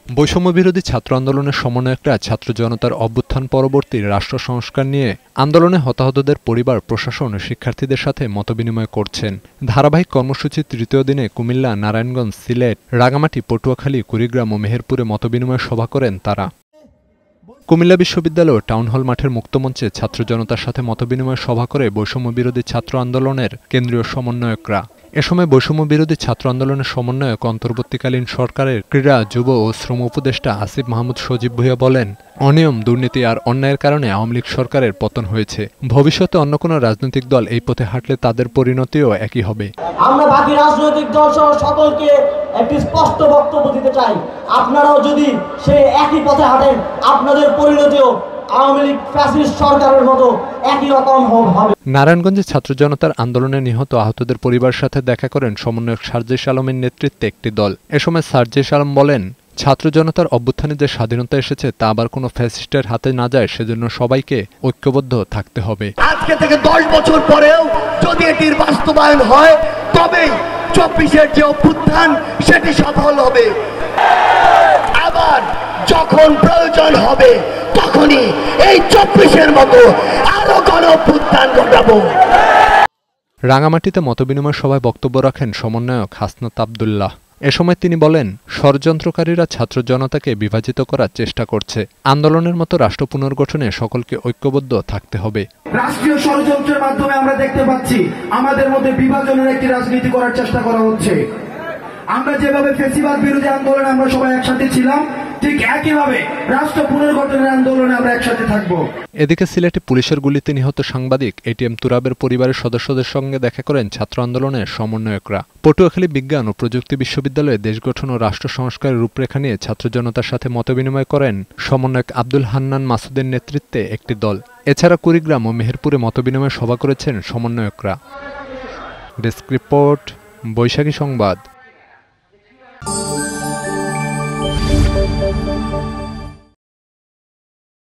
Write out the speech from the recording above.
বৈষম্যবিরোধী ছাত্র আন্দোলনের সমন্বয়করা ছাত্র জনতার অভ্যুত্থান পরবর্তী রাষ্ট্র সংস্কার নিয়ে আন্দোলনে হতাহতদের পরিবার, প্রশাসন ও শিক্ষার্থীদের সাথে মতবিনিময় করছেন। ধারাবাহিক কর্মসূচির তৃতীয় দিনে কুমিল্লা, নারায়ণগঞ্জ, সিলেট, রাঙামাটি, পটুয়াখালী, কুড়িগ্রাম ও মেহেরপুরে মতবিনিময় সভা করেন তারা। কুমিল্লা বিশ্ববিদ্যালয় টাউন হল মাঠের মুক্তমঞ্চে ছাত্র জনতার সাথে মতবিনিময় সভা করে বৈষম্যবিরোধী ছাত্র আন্দোলনের কেন্দ্রীয় সমন্বয়করা। এ সময় বৈষম্যবিরোধী ছাত্র আন্দোলনের সমন্বয়ক অন্তর্বর্তীকালীন সরকারের ক্রীড়া, যুব ও শ্রম উপদেষ্টা আসিফ মাহমুদ সজীব ভূঁইয়া বলেন, অনিয়ম, দুর্নীতি আর অন্যায়ের কারণে আওয়ামী লীগ সরকারের পতন হয়েছে। ভবিষ্যতে অন্য কোনো রাজনৈতিক দল এই পথে হাঁটলে তাদের পরিণতিও একই হবে। আমরা বাকি রাজনৈতিক দল সহ সকলকে একটি স্পষ্ট বক্তব্য দিতে চাই, আপনারাও যদি সেই একই পথে হাঁটেন, আপনাদের পরিণতিও আওয়ামী লীগ ফ্যাসিস্ট সরকারের মতো একই রকম হবে। নারায়ণগঞ্জে ছাত্র জনতার আন্দোলনে নিহত আহতদের পরিবারের সাথে দেখা করেন সমন্বয়ক সার্জিস আলমের নেতৃত্বে একটি দল। এ সময় সার্জিস আলম বলেন, ছাত্র জনতার অভ্যুত্থানে যে স্বাধীনতা এসেছে তা আবার কোনো ফ্যাসিস্টের হাতে না যায়, সেজন্য সবাইকে ঐক্যবদ্ধ থাকতে হবে। আজকে থেকে 10 বছর পরেও যদি এটির বাস্তবায়ন হয়, তবেই 24-এর যে অভ্যুত্থান সেটি সফল হবে। আবার যখন প্রয়োজন হবে তখনই এই 24-এর মতো আরো গণ অভ্যুত্থান ঘটাবো। রাঙামাটিতে মতবিনিময় সভায় বক্তব্য রাখেন সমন্বয়ক হাসনাত আব্দুল্লাহ। এ সময় তিনি বলেন, ষড়যন্ত্রকারীরা ছাত্র জনতাকে বিভাজিত করার চেষ্টা করছে। আন্দোলনের মতো রাষ্ট্র পুনর্গঠনে সকলকে ঐক্যবদ্ধ থাকতে হবে। রাষ্ট্রীয় ষড়যন্ত্রের মাধ্যমে আমরা দেখতে পাচ্ছি আমাদের মধ্যে বিভাজনের একটি রাজনীতি করার চেষ্টা করা হচ্ছে। আমরা যেভাবে ফ্যাসিবাদ বিরোধী আন্দোলনে আমরা সবাই একসাথে ছিলাম, ঠিক একইভাবে রাষ্ট্র পুনর্গঠনের আন্দোলনে আমরা একসাথে থাকব। এদিকে সিলেটে পুলিশের গুলিতে নিহত সাংবাদিক এটিএম তুরাবের পরিবারের সদস্যদের সঙ্গে দেখা করেন ছাত্র আন্দোলনের সমন্বয়করা। পটুয়াখালী বিজ্ঞান ও প্রযুক্তি বিশ্ববিদ্যালয়ে দেশ গঠন ও রাষ্ট্র সংস্কারের রূপরেখা নিয়ে ছাত্র জনতার সাথে মতবিনিময় করেন সমন্বয়ক আব্দুল হান্নান মাসুদের নেতৃত্বে একটি দল। এছাড়া কুড়িগ্রাম ও মেহেরপুরে মতবিনিময় সভা করেছেন সমন্বয়করা। ডেস্ক রিপোর্ট, বৈশাখী সংবাদ।